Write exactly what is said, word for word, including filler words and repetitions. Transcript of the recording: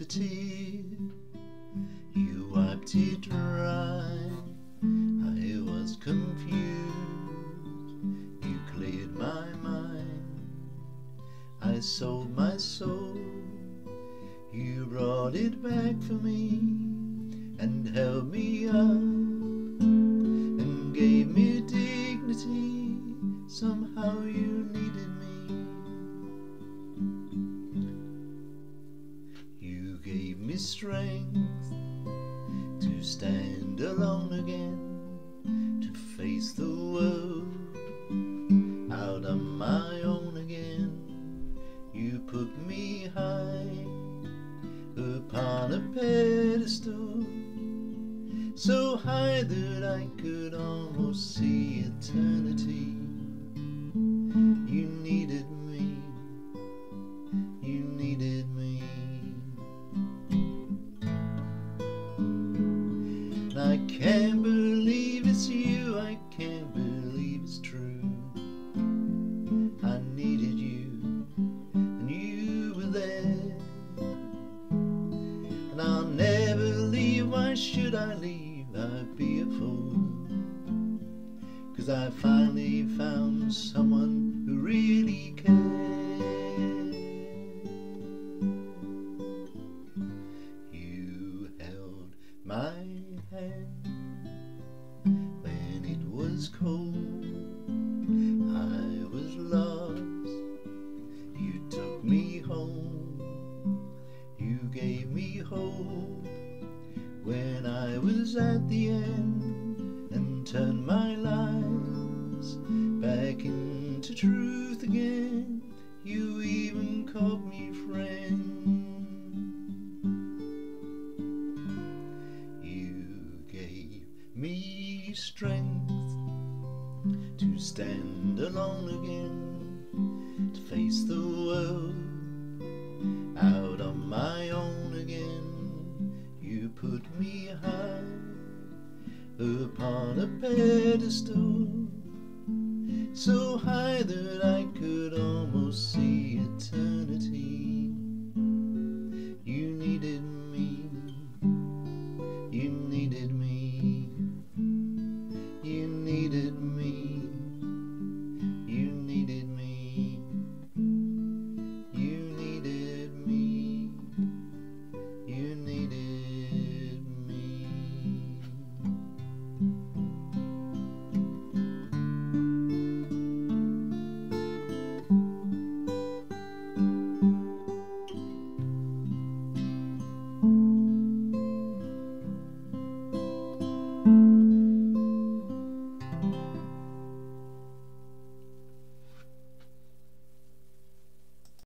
tear, you wiped it dry. I was confused, you cleared my mind. I sold my soul, you brought it back for me, and held me up, and gave me dignity. Somehow you needed me. You gave me strength to stand alone again, to face the world out on my own again. You put me high upon a pedestal, so high that I could almost see eternity. You needed me, you needed me. And I can't believe it's you, I can't believe it's true. I needed you, and you were there. And I'll never leave, why should I leave? I'd be a fool, 'cause I finally found someone who really cared. You held my hand when it was cold, I was lost, you took me home. You gave me hope when I was at the end, and turned my lives back into truth again. You even called me friend. You gave me strength to stand alone again, to face the world out on my own again. You put me high upon a pedestal, so high that I could almost see